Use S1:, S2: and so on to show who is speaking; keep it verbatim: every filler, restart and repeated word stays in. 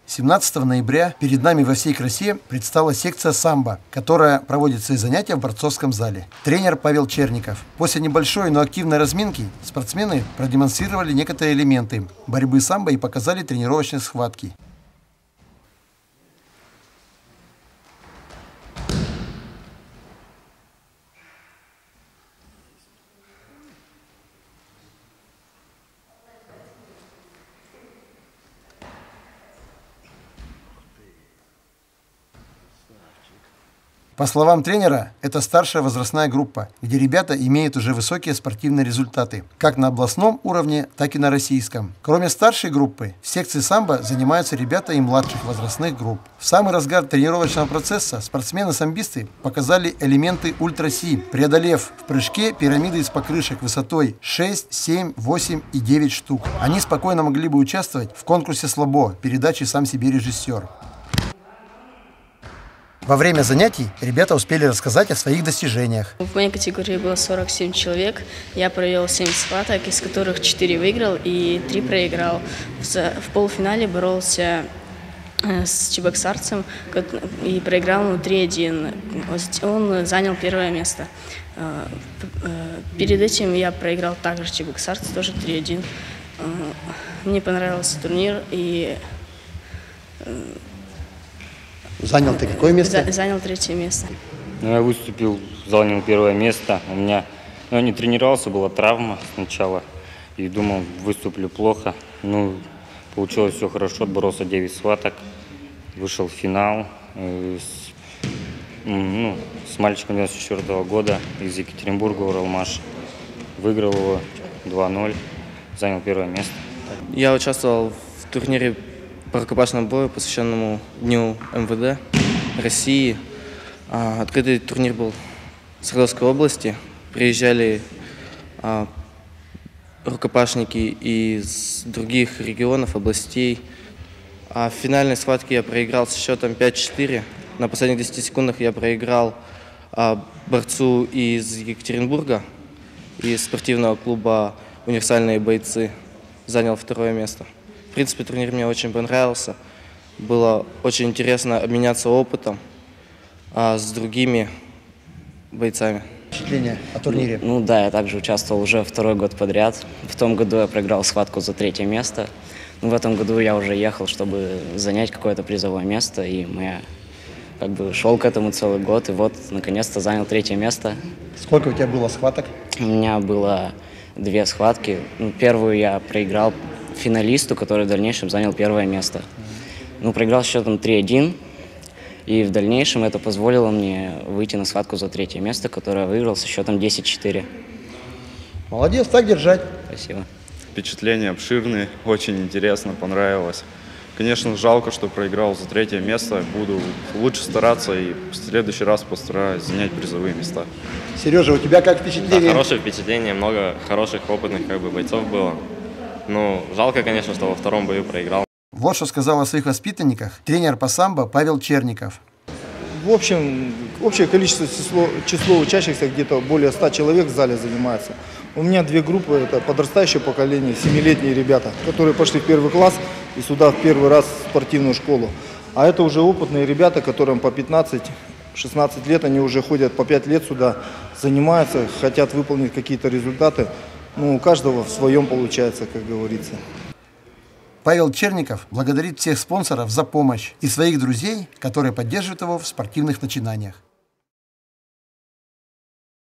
S1: семнадцатого ноября перед нами во всей красе предстала секция самбо, которая проводит свои занятия в борцовском зале. Тренер Павел Черников. После небольшой, но активной разминки спортсмены продемонстрировали некоторые элементы борьбы самбо и показали тренировочные схватки. По словам тренера, это старшая возрастная группа, где ребята имеют уже высокие спортивные результаты, как на областном уровне, так и на российском. Кроме старшей группы, в секции самбо занимаются ребята и младших возрастных групп. В самый разгар тренировочного процесса спортсмены-самбисты показали элементы ультра-си, преодолев в прыжке пирамиды из покрышек высотой шесть, семь, восемь и девять штук. Они спокойно могли бы участвовать в конкурсе «Слабо» передачи «Сам себе режиссер». Во время занятий ребята успели рассказать о своих достижениях.
S2: В моей категории было сорок семь человек. Я провел семь схваток, из которых четыре выиграл и три проиграл. В полуфинале боролся с чебоксарцем и проиграл ему три один. Он занял первое место. Перед этим я проиграл также чебоксарцу, тоже три один. Мне понравился турнир и...
S1: Занял ты какое место?
S2: Занял третье место.
S3: Ну, я выступил, занял первое место. У меня, ну, я не тренировался, была травма сначала. И думал, выступлю плохо. Ну, получилось все хорошо, отборолся девять схваток. Вышел в финал э, с, ну, с мальчиком девяносто четвёртого года из Екатеринбурга, Уралмаш. Выиграл его два ноль, занял первое место.
S4: Я участвовал в турнире по рукопашному бою, посвященному Дню эм вэ дэ России. Открытый турнир был в Свердловской области. Приезжали рукопашники из других регионов, областей. А в финальной схватке я проиграл с счетом пять четыре. На последних десяти секундах я проиграл борцу из Екатеринбурга, из спортивного клуба «Универсальные бойцы». Занял второе место. В принципе, турнир мне очень понравился. Было очень интересно обменяться опытом а, с другими бойцами.
S1: Впечатление о турнире?
S5: Ну да, я также участвовал уже второй год подряд. В том году я проиграл схватку за третье место. Но в этом году я уже ехал, чтобы занять какое-то призовое место. И я как бы шел к этому целый год. И вот, наконец-то, занял третье место.
S1: Сколько у тебя было схваток?
S5: У меня было две схватки. Первую я проиграл финалисту, который в дальнейшем занял первое место. Ну, проиграл счетом три один, и в дальнейшем это позволило мне выйти на схватку за третье место, которое я выиграл со счетом десять четыре.
S1: Молодец, так держать.
S5: Спасибо.
S6: Впечатления обширные, очень интересно, понравилось. Конечно, жалко, что проиграл за третье место. Буду лучше стараться и в следующий раз постараюсь занять призовые места.
S1: Сережа, у тебя как впечатление?
S7: Да, хорошее впечатление, много хороших, опытных как бы бойцов было. Ну, жалко, конечно, что во втором бою проиграл.
S1: Вот что сказал о своих воспитанниках тренер по самбо Павел Черников.
S8: В общем, общее количество число, число учащихся где-то более ста человек в зале занимается. У меня две группы, это подрастающее поколение, семилетние ребята, которые пошли в первый класс и сюда в первый раз в спортивную школу. А это уже опытные ребята, которым по пятнадцать-шестнадцать лет, они уже ходят по пять лет сюда, занимаются, хотят выполнить какие-то результаты. Ну, у каждого в своем получается, как говорится.
S1: Павел Черников благодарит всех спонсоров за помощь и своих друзей, которые поддерживают его в спортивных начинаниях.